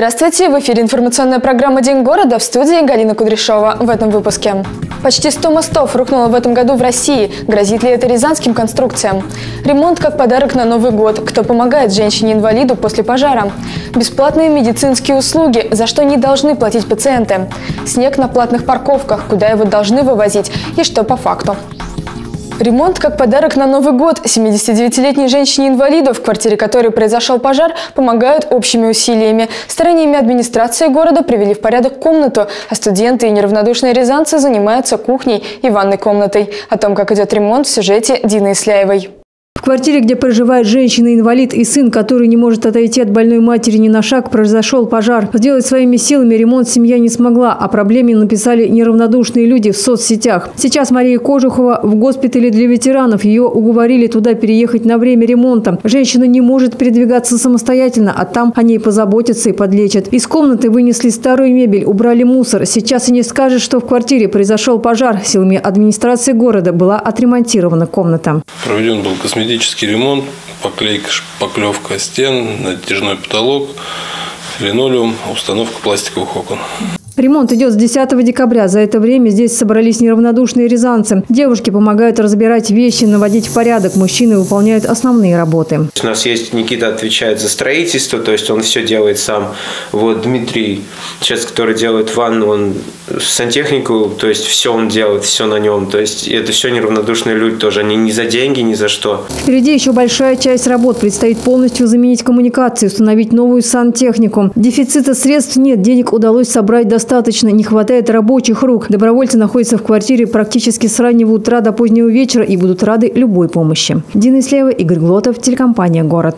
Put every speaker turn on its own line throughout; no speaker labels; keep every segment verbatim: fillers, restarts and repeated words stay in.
Здравствуйте! В эфире информационная программа «День города», в студии Галина Кудряшова. В этом выпуске. Почти сто мостов рухнуло в этом году в России. Грозит ли это рязанским конструкциям? Ремонт как подарок на Новый год. Кто помогает женщине-инвалиду после пожара? Бесплатные медицинские услуги, за что не должны платить пациенты? Снег на платных парковках, куда его должны вывозить и что по факту? Ремонт как подарок на Новый год. семидесятидевятилетней женщине-инвалиду, в квартире которой произошел пожар, помогают общими усилиями. Стараниями администрации города привели в порядок комнату, а студенты и неравнодушные рязанцы занимаются кухней и ванной комнатой. О том, как идет ремонт, в сюжете Дины Исляевой.
В квартире, где проживает женщина-инвалид и сын, который не может отойти от больной матери ни на шаг, произошел пожар. Сделать своими силами ремонт семья не смогла. О проблеме написали неравнодушные люди в соцсетях. Сейчас Мария Кожухова в госпитале для ветеранов. Ее уговорили туда переехать на время ремонта. Женщина не может передвигаться самостоятельно, а там о ней позаботятся и подлечат. Из комнаты вынесли старую мебель, убрали мусор. Сейчас и не скажешь, что в квартире произошел пожар. Силами администрации города была отремонтирована комната.
Проведен был косметический ремонт, поклейка, поклевка стен, натяжной потолок, линолеум, установка пластиковых окон.
Ремонт идет с десятого декабря. За это время здесь собрались неравнодушные рязанцы. Девушки помогают разбирать вещи, наводить в порядок. Мужчины выполняют основные работы.
У нас есть Никита, отвечает за строительство, то есть он все делает сам. Вот Дмитрий, сейчас, который делает ванну, он сантехнику, то есть все он делает, все на нем. То есть это все неравнодушные люди тоже. Они не за деньги, ни за что.
Впереди еще большая часть работ. Предстоит полностью заменить коммуникации, установить новую сантехнику. Дефицита средств нет, денег удалось собрать достаточно. Достаточно, не хватает рабочих рук. Добровольцы находятся в квартире практически с раннего утра до позднего вечера и будут рады любой помощи. Дина Исляева, Игорь Глотов, телекомпания «Город».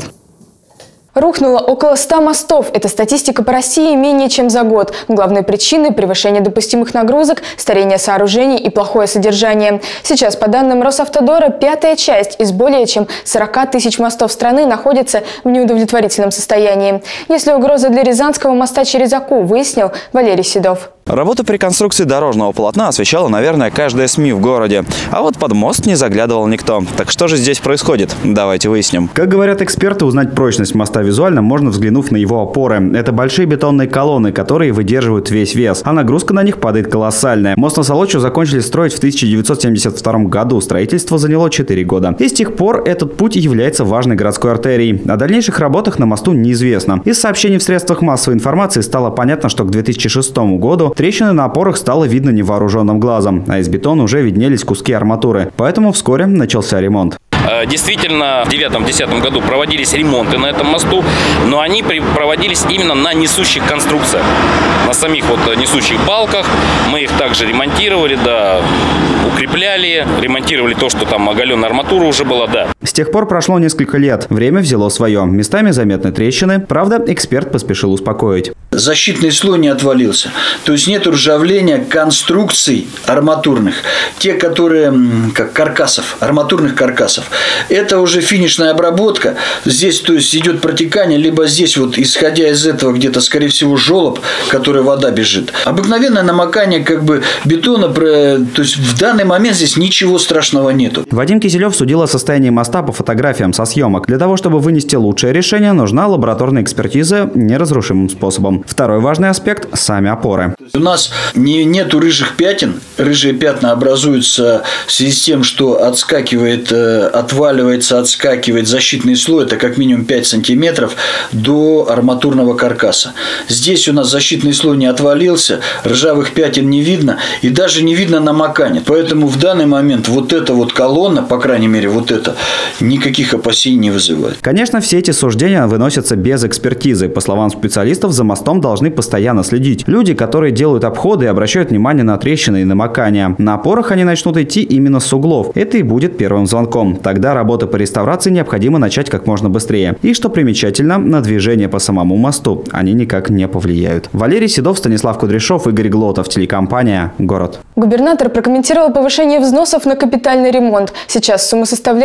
Рухнуло около ста мостов. Это статистика по России менее чем за год. Главные причины – превышение допустимых нагрузок, старение сооружений и плохое содержание. Сейчас, по данным Росавтодора, пятая часть из более чем сорока тысяч мостов страны находится в неудовлетворительном состоянии. Есть ли угроза для Рязанского моста через Оку, выяснил Валерий Седов.
Работа по реконструкции дорожного полотна освещала, наверное, каждая СМИ в городе. А вот под мост не заглядывал никто. Так что же здесь происходит? Давайте выясним.
Как говорят эксперты, узнать прочность моста визуально можно, взглянув на его опоры. Это большие бетонные колонны, которые выдерживают весь вес, а нагрузка на них падает колоссальная. Мост на Солочу закончили строить в тысяча девятьсот семьдесят втором году. Строительство заняло четыре года. И с тех пор этот путь является важной городской артерией. О дальнейших работах на мосту неизвестно. Из сообщений в средствах массовой информации стало понятно, что к две тысячи шестому году трещины на опорах стало видно невооруженным глазом, а из бетона уже виднелись куски арматуры. Поэтому вскоре начался ремонт.
Действительно, в девятом-десятом году проводились ремонты на этом мосту, но они проводились именно на несущих конструкциях, на самих вот несущих балках. Мы их также ремонтировали, да, укрепляли, ремонтировали то, что там оголенная арматура уже была, да.
С тех пор прошло несколько лет. Время взяло свое. Местами заметны трещины. Правда, эксперт поспешил успокоить.
Защитный слой не отвалился. То есть нет ржавления конструкций арматурных. Те, которые, как каркасов, арматурных каркасов. Это уже финишная обработка. Здесь, то есть, идет протекание, либо здесь, вот, исходя из этого, где-то, скорее всего, желоб, в который вода бежит. Обыкновенное намокание, как бы, бетона, то есть, в данный момент здесь ничего страшного нету.
Вадим Киселев судил о состоянии моста по фотографиям со съемок. Для того, чтобы вынести лучшее решение, нужна лабораторная экспертиза неразрушимым способом. Второй важный аспект – сами опоры.
У нас не, нету рыжих пятен. Рыжие пятна образуются в связи с тем, что отскакивает, отваливается, отскакивает защитный слой. Это как минимум пять сантиметров до арматурного каркаса. Здесь у нас защитный слой не отвалился, ржавых пятен не видно и даже не видно намокания. Поэтому в данный момент вот эта вот колонна, по крайней мере вот эта, никаких опасений не вызывает.
Конечно, все эти суждения выносятся без экспертизы. По словам специалистов, за мостом должны постоянно следить. Люди, которые делают обходы и обращают внимание на трещины и намокания. На опорах они начнут идти именно с углов. Это и будет первым звонком. Тогда работы по реставрации необходимо начать как можно быстрее. И что примечательно, на движение по самому мосту они никак не повлияют. Валерий Седов, Станислав Кудряшов, Игорь Глотов, телекомпания «Город».
Губернатор прокомментировал повышение взносов на капитальный ремонт. Сейчас сумма составляет восемь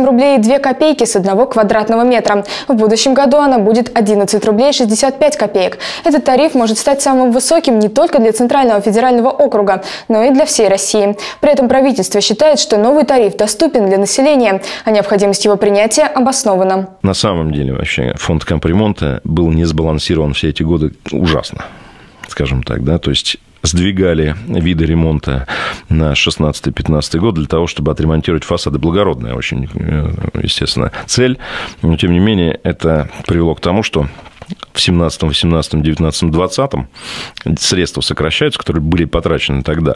восемь рублей и две копейки с одного квадратного метра. В будущем году она будет одиннадцать рублей шестьдесят пять копеек. Этот тариф может стать самым высоким не только для Центрального федерального округа, но и для всей России. При этом правительство считает, что новый тариф доступен для населения, а необходимость его принятия обоснована.
На самом деле вообще фонд капремонта был не сбалансирован все эти годы ужасно, скажем так, да, то есть сдвигали виды ремонта на шестнадцатый-пятнадцатый год для того, чтобы отремонтировать фасады. Благородная очень, естественно, цель, но тем не менее это привело к тому, что в семнадцатом, восемнадцатом, девятнадцатом, двадцатом средства сокращаются, которые были потрачены тогда.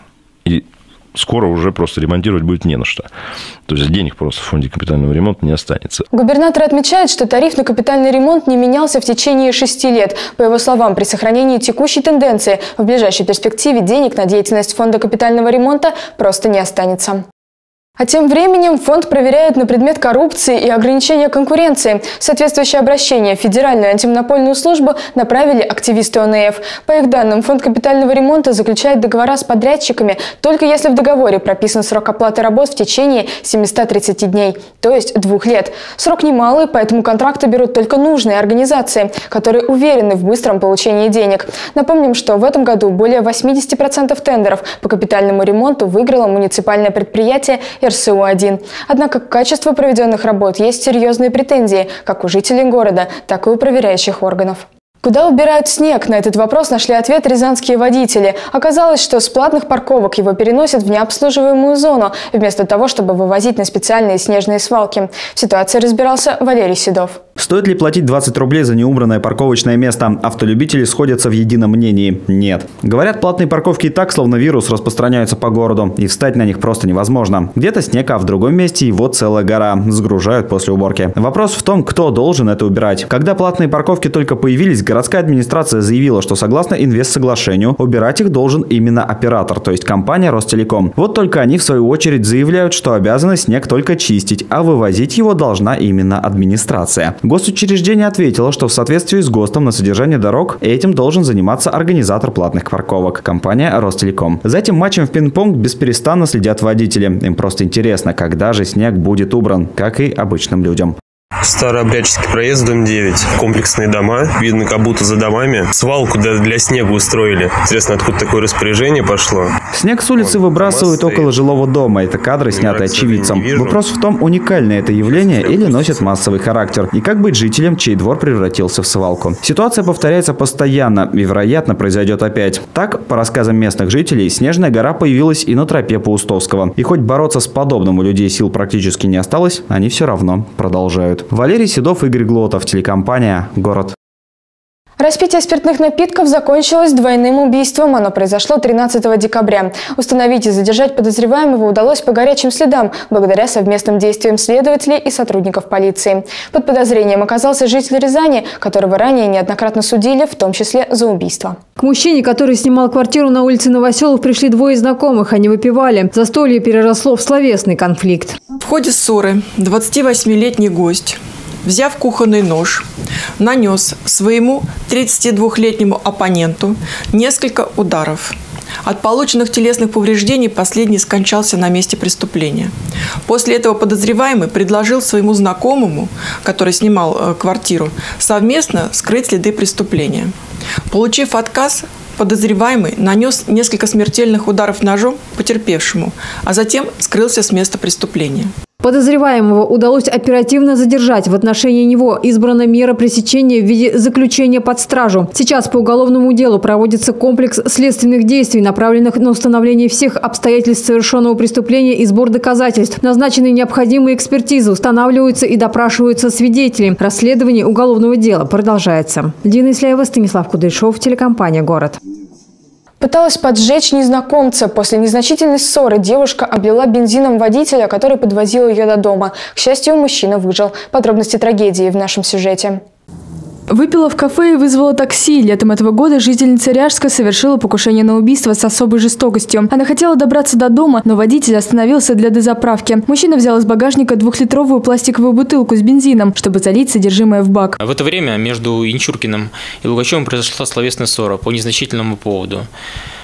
И скоро уже просто ремонтировать будет не на что. То есть денег просто в фонде капитального ремонта не останется.
Губернатор отмечает, что тариф на капитальный ремонт не менялся в течение шести лет. По его словам, при сохранении текущей тенденции в ближайшей перспективе денег на деятельность фонда капитального ремонта просто не останется. А тем временем фонд проверяет на предмет коррупции и ограничения конкуренции. Соответствующее обращение в Федеральную антимонопольную службу направили активисты О Н Ф. По их данным, фонд капитального ремонта заключает договора с подрядчиками только если в договоре прописан срок оплаты работ в течение семисот тридцати дней, то есть двух лет. Срок немалый, поэтому контракты берут только нужные организации, которые уверены в быстром получении денег. Напомним, что в этом году более восьмидесяти процентов тендеров по капитальному ремонту выиграло муниципальное предприятие Р С У один. Однако к качеству проведенных работ есть серьезные претензии как у жителей города, так и у проверяющих органов. Куда убирают снег? На этот вопрос нашли ответ рязанские водители. Оказалось, что с платных парковок его переносят в необслуживаемую зону, вместо того, чтобы вывозить на специальные снежные свалки. В ситуации разбирался Валерий Седов.
Стоит ли платить двадцать рублей за неубранное парковочное место? Автолюбители сходятся в едином мнении. Нет. Говорят, платные парковки и так, словно вирус, распространяются по городу, и встать на них просто невозможно. Где-то снег, а в другом месте его целая гора. Сгружают после уборки. Вопрос в том, кто должен это убирать. Когда платные парковки только появились, городская администрация заявила, что согласно инвестсоглашению убирать их должен именно оператор, то есть компания Ростелеком. Вот только они в свою очередь заявляют, что обязаны снег только чистить, а вывозить его должна именно администрация. Госучреждение ответило, что в соответствии с ГОСТом на содержание дорог этим должен заниматься организатор платных парковок – компания Ростелеком. За этим матчем в пинг-понг бесперестанно следят водители. Им просто интересно, когда же снег будет убран, как и обычным людям.
Старообрядческий проезд, дом девять. Комплексные дома. Видно, как будто за домами свалку для, для снега устроили. Интересно, откуда такое распоряжение пошло?
Снег с улицы выбрасывают около жилого дома. Это кадры, снятые очевидцем. Вопрос в том, уникальное это явление или носит массовый характер. И как быть жителям, чей двор превратился в свалку. Ситуация повторяется постоянно и, вероятно, произойдет опять. Так, по рассказам местных жителей, снежная гора появилась и на тропе Паустовского. И хоть бороться с подобным у людей сил практически не осталось, они все равно продолжают. Валерий Седов, Игорь Глотов, телекомпания «Город».
Распитие спиртных напитков закончилось двойным убийством. Оно произошло тринадцатого декабря. Установить и задержать подозреваемого удалось по горячим следам, благодаря совместным действиям следователей и сотрудников полиции. Под подозрением оказался житель Рязани, которого ранее неоднократно судили, в том числе за убийство.
К мужчине, который снимал квартиру на улице Новоселов, пришли двое знакомых. Они выпивали. Застолье переросло в словесный конфликт.
В ходе ссоры двадцативосьмилетний гость, взяв кухонный нож, нанес своему тридцатидвухлетнему оппоненту несколько ударов. От полученных телесных повреждений последний скончался на месте преступления. После этого подозреваемый предложил своему знакомому, который снимал квартиру, совместно скрыть следы преступления. Получив отказ, подозреваемый нанес несколько смертельных ударов ножом потерпевшему, а затем скрылся с места преступления.
Подозреваемого удалось оперативно задержать. В отношении него избрана мера пресечения в виде заключения под стражу. Сейчас по уголовному делу проводится комплекс следственных действий, направленных на установление всех обстоятельств совершенного преступления и сбор доказательств. Назначены необходимые экспертизы, устанавливаются и допрашиваются свидетели. Расследование уголовного дела продолжается. Дина Исляева, Станислав Кудряшов, телекомпания «Город».
Пыталась поджечь незнакомца. После незначительной ссоры девушка облила бензином водителя, который подвозил ее до дома. К счастью, мужчина выжил. Подробности трагедии в нашем сюжете.
Выпила в кафе и вызвала такси. Летом этого года жительница Ряжска совершила покушение на убийство с особой жестокостью. Она хотела добраться до дома, но водитель остановился для дозаправки. Мужчина взял из багажника двухлитровую пластиковую бутылку с бензином, чтобы залить содержимое в бак.
В это время между Янчуркиным и Лугачевым произошла словесная ссора по незначительному поводу.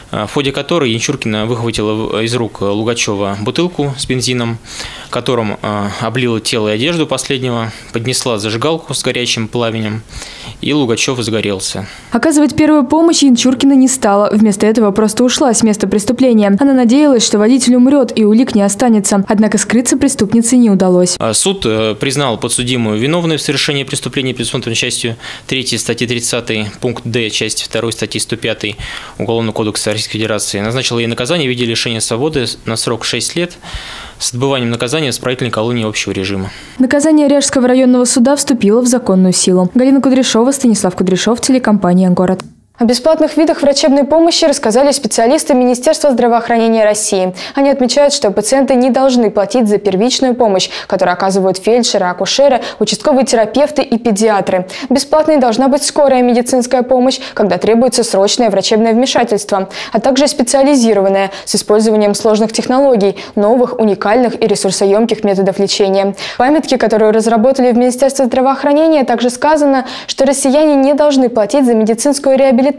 в ходе которой Янчуркина выхватила из рук Лугачева бутылку с бензином, которым облила тело и одежду последнего, поднесла зажигалку с горячим пламенем, и Лугачев сгорелся.
Оказывать первую помощь Янчуркина не стала. Вместо этого просто ушла с места преступления. Она надеялась, что водитель умрет и улик не останется. Однако скрыться преступнице не удалось.
Суд признал подсудимую виновной в совершении преступления, предусмотренной частью третьей статьи тридцатой, пункт Д, части второй статьи сто пятой Уголовного кодекса Российской Федерации. Назначил ей наказание в виде лишения свободы на срок шесть лет с отбыванием наказания в исправительной колонии общего режима.
Наказание Ряжского районного суда вступило в законную силу. Галина Кудряшова, Станислав Кудряшов, телекомпания «Город».
О бесплатных видах врачебной помощи рассказали специалисты Министерства здравоохранения России. Они отмечают, что пациенты не должны платить за первичную помощь, которую оказывают фельдшеры, акушеры, участковые терапевты и педиатры. Бесплатной должна быть скорая медицинская помощь, когда требуется срочное врачебное вмешательство, а также специализированная, с использованием сложных технологий, новых, уникальных и ресурсоемких методов лечения. В памятке, которую разработали в Министерстве здравоохранения, также сказано, что россияне не должны платить за медицинскую реабилитацию,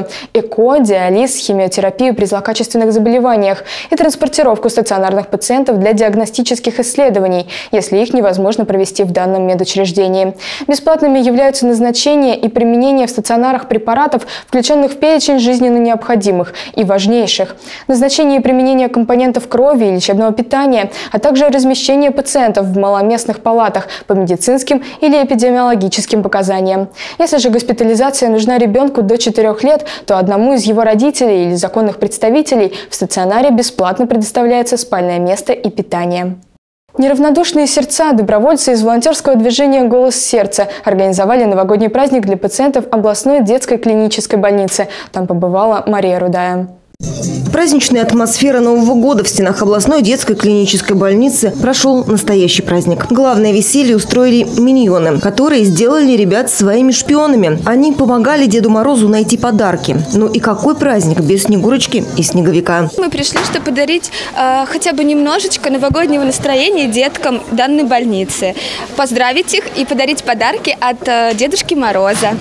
ЭКО, диализ, химиотерапию при злокачественных заболеваниях и транспортировку стационарных пациентов для диагностических исследований, если их невозможно провести в данном медучреждении. Бесплатными являются назначение и применение в стационарах препаратов, включенных в перечень жизненно необходимых и важнейших, назначение и применение компонентов крови и лечебного питания, а также размещение пациентов в маломестных палатах по медицинским или эпидемиологическим показаниям. Если же госпитализация нужна ребенку до четырёх лет, то одному из его родителей или законных представителей в стационаре бесплатно предоставляется спальное место и питание. Неравнодушные сердца, добровольцы из волонтерского движения «Голос сердца» организовали новогодний праздник для пациентов областной детской клинической больницы. Там побывала Мария Рудая.
Праздничная атмосфера Нового года в стенах областной детской клинической больницы прошел настоящий праздник. Главное веселье устроили миньоны, которые сделали ребят своими шпионами. Они помогали Деду Морозу найти подарки. Ну и какой праздник без Снегурочки и Снеговика?
Мы пришли, чтобы подарить э, хотя бы немножечко новогоднего настроения деткам данной больницы. Поздравить их и подарить подарки от э, Дедушки Мороза.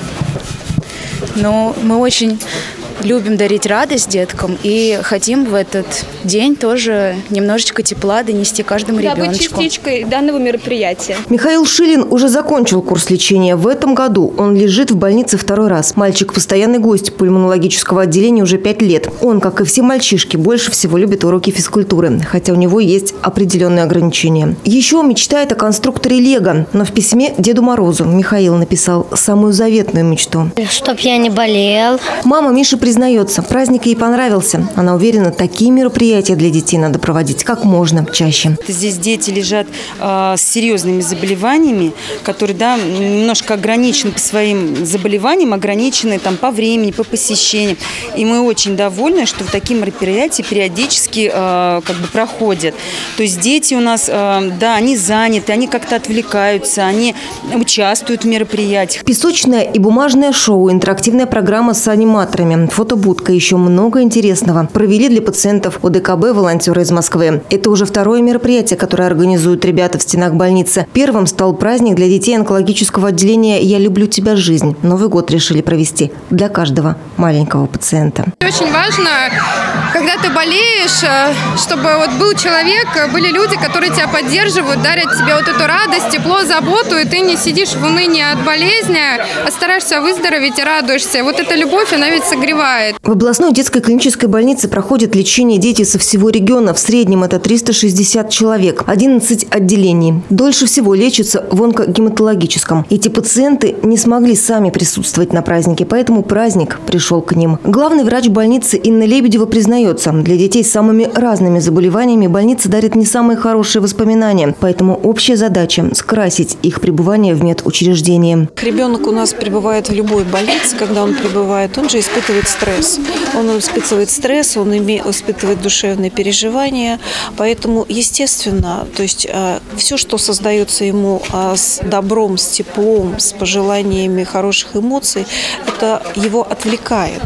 Ну, мы очень любим дарить радость деткам и хотим в этот день тоже немножечко тепла донести каждому
да,
ребеночку.
Быть частичкой данного мероприятия.
Михаил Шилин уже закончил курс лечения. В этом году он лежит в больнице второй раз. Мальчик – постоянный гость пульмонологического отделения уже пять лет. Он, как и все мальчишки, больше всего любит уроки физкультуры, хотя у него есть определенные ограничения. Еще он мечтает о конструкторе Лего, но в письме Деду Морозу Михаил написал самую заветную мечту.
Чтоб я не болел.
Мама Миши признается, праздник ей понравился. Она уверена, такие мероприятия для детей надо проводить как можно чаще.
Здесь дети лежат э, с серьезными заболеваниями, которые да, немножко ограничены по своим заболеваниям, ограничены там, по времени, по посещениям. И мы очень довольны, что такие мероприятия периодически э, как бы проходят. То есть дети у нас, э, да, они заняты, они как-то отвлекаются, они участвуют в мероприятиях.
Песочное и бумажное шоу, интерактивная программа с аниматорами, фотобудка, еще много интересного провели для пациентов ОДКБ волонтеры из Москвы. Это уже второе мероприятие, которое организуют ребята в стенах больницы. Первым стал праздник для детей онкологического отделения «Я люблю тебя, жизнь». Новый год решили провести для каждого маленького пациента.
Очень важно, когда ты болеешь, чтобы вот был человек, были люди, которые тебя поддерживают, дарят тебе вот эту радость, тепло, заботу, и ты не сидишь в унынии от болезни, а стараешься выздороветь и радуешься. Вот эта любовь, она ведь согревает.
В областной детской клинической больнице проходят лечение дети со всего региона. В среднем это триста шестьдесят человек, одиннадцать отделений. Дольше всего лечатся в онкогематологическом. Эти пациенты не смогли сами присутствовать на празднике, поэтому праздник пришел к ним. Главный врач больницы Инна Лебедева признается, для детей с самыми разными заболеваниями больница дарит не самые хорошие воспоминания. Поэтому общая задача – скрасить их пребывание в медучреждении.
Ребенок у нас пребывает в любой больнице, когда он пребывает, он же испытывает стресс. Он испытывает стресс, он испытывает душевные переживания. Поэтому, естественно, то есть все, что создается ему с добром, с теплом, с пожеланиями хороших эмоций, это его отвлекает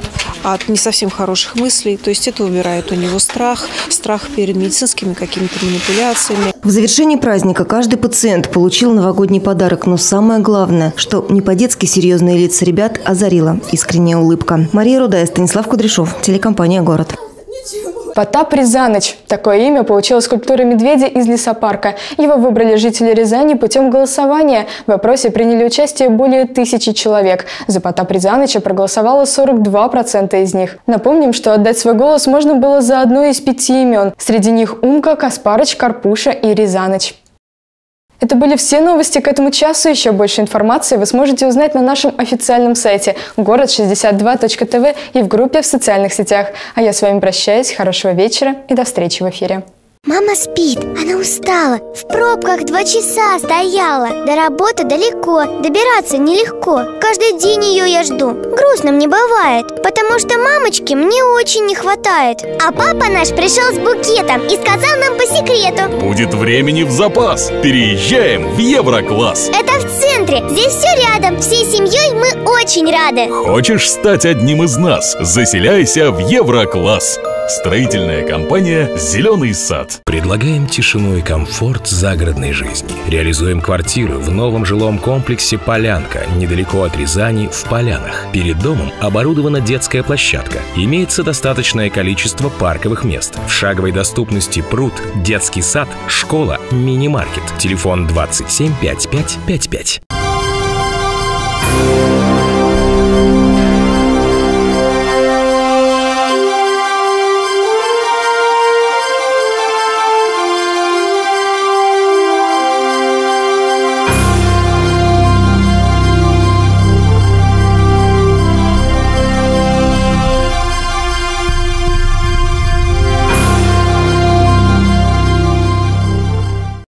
от не совсем хороших мыслей. То есть это убирает у него страх, страх перед медицинскими какими-то манипуляциями.
В завершении праздника каждый пациент получил новогодний подарок. Но самое главное, что не по-детски серьезные лица ребят озарила искренняя улыбка. Мария Рудая, Станислав Кудряшов, телекомпания «Город».
Потап Рязаныч. Такое имя получила скульптура медведя из лесопарка. Его выбрали жители Рязани путем голосования. В опросе приняли участие более тысячи человек. За Потап Рязаныча проголосовало сорок два процента из них. Напомним, что отдать свой голос можно было за одно из пяти имен. Среди них Умка, Каспарыч, Карпуша и Рязаныч. Это были все новости к этому часу. Еще больше информации вы сможете узнать на нашем официальном сайте город шестьдесят два точка тв и в группе в социальных сетях. А я с вами прощаюсь. Хорошего вечера и до встречи в эфире.
Мама спит, она устала, в пробках два часа стояла. До работы далеко, добираться нелегко. Каждый день ее я жду, грустно мне бывает, потому что мамочки мне очень не хватает. А папа наш пришел с букетом и сказал нам по секрету:
будет времени в запас, переезжаем в Еврокласс.
Это в центре, здесь все рядом, всей семьей мы очень рады.
Хочешь стать одним из нас? Заселяйся в Еврокласс. Строительная компания «Зеленый сад».
Предлагаем тишину и комфорт загородной жизни. Реализуем квартиры в новом жилом комплексе «Полянка», недалеко от Рязани, в Полянах. Перед домом оборудована детская площадка. Имеется достаточное количество парковых мест. В шаговой доступности пруд, детский сад, школа, мини-маркет. Телефон двадцать семь пятьдесят пять пятьдесят пять.